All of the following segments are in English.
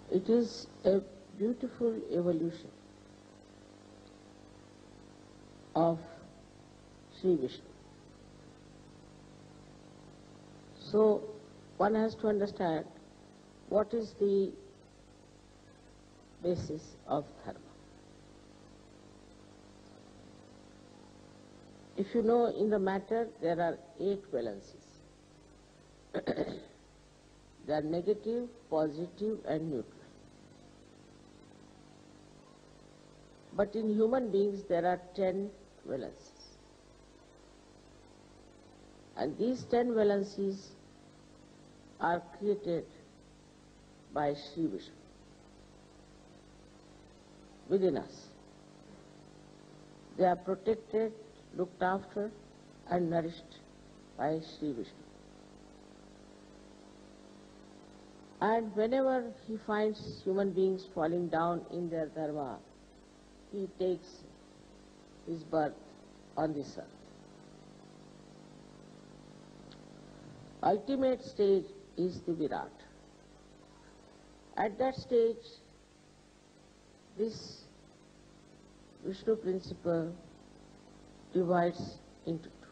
It is a beautiful evolution of Shri Vishnu. So one has to understand what is the basis of Dharma. If you know, in the matter there are 8 valencies. They are negative, positive and neutral. But in human beings there are 10 valencies. And these 10 valencies are created by Shri Vishnu within us. They are protected, looked after and nourished by Shri Vishnu. And whenever he finds human beings falling down in their dharma, he takes his birth on this earth. Ultimate stage is the Virat. At that stage, this Vishnu principle divides into 2.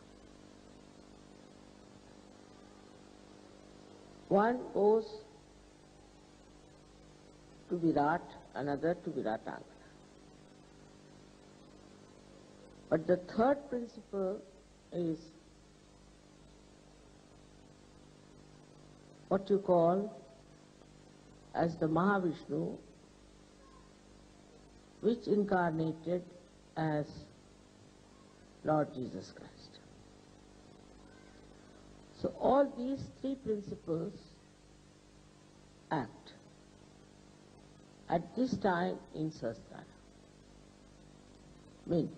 One goes to Virat, another to Viratangana. But the third principle is what you call as the Mahavishnu, which incarnated as Lord Jesus Christ. So all these 3 principles act at this time in Sahasrara, mainly.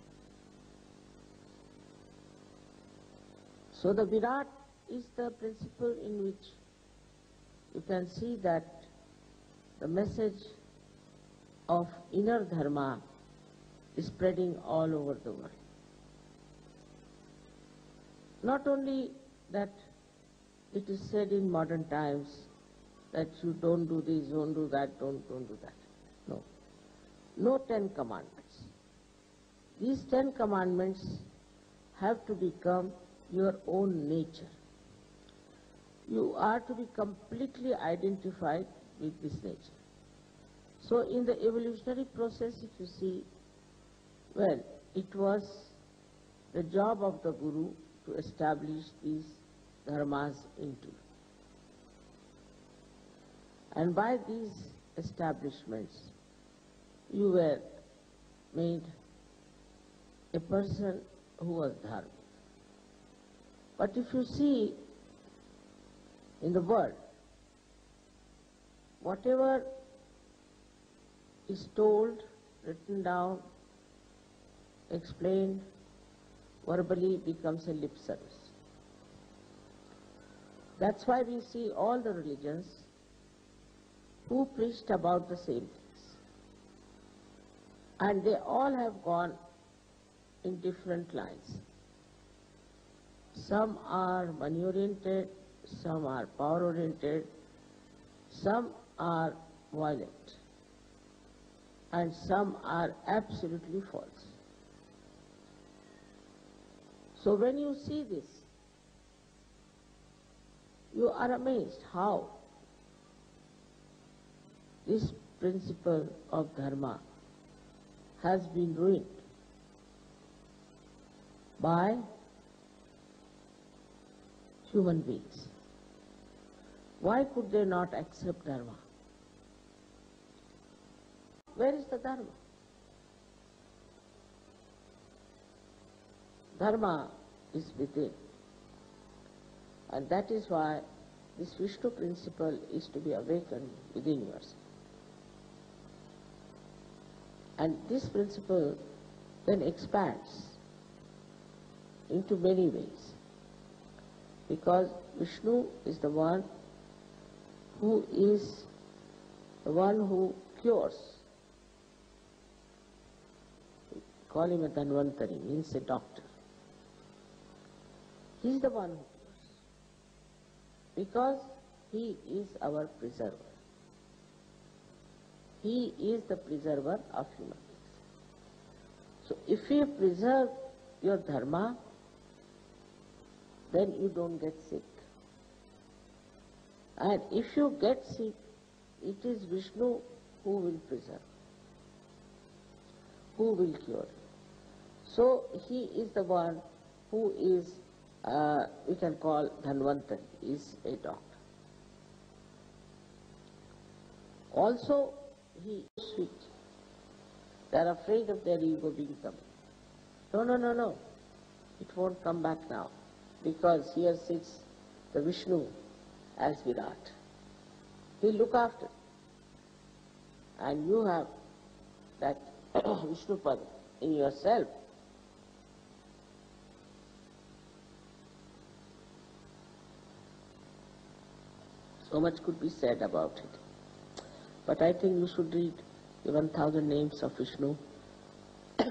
So the Virat is the principle in which you can see that the message of inner dharma is spreading all over the world. Not only that it is said in modern times that you don't do this, don't do that, don't do that. No. No 10 commandments. These 10 commandments have to become your own nature. You are to be completely identified with this nature. So in the evolutionary process, if you see, well, it was the job of the Guru to establish these dharmas into. And by these establishments, you were made a person who was dharma. But if you see in the world, whatever is told, written down, explained, verbally becomes a lip service. That's why we see all the religions who preached about the same things. And they all have gone in different lines. Some are money-oriented, some are power-oriented, some are violent, and some are absolutely false. So when you see this, you are amazed how this principle of dharma has been ruined by human beings. Why could they not accept dharma? Where is the dharma? Dharma is within. And that is why this Vishnu principle is to be awakened within yourself. And this principle then expands into many ways. Because Vishnu is the one who cures. We call him a Dhanvantari, means a doctor. He is the one who cures. Because he is our preserver. He is the preserver of human beings. So if you preserve your dharma, then you don't get sick. And if you get sick, it is Vishnu who will preserve, who will cure. So he is the one who is, we can call Dhanvantari, is a doctor. Also, he is sweet. They are afraid of their ego being coming. No. It won't come back now, because here sits the Vishnu as Virat. He'll look after it. And you have that Vishnupada in yourself. So much could be said about it. But I think you should read the 1000 names of Vishnu. And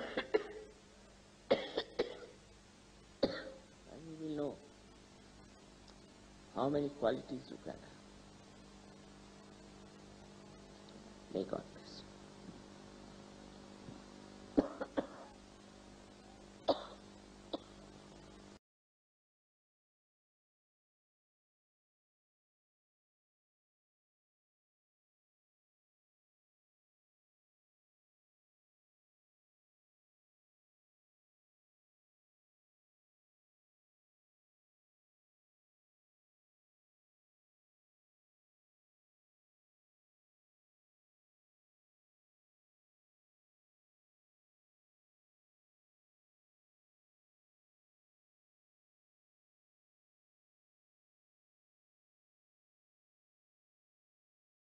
you will know how many qualities you can have. May God.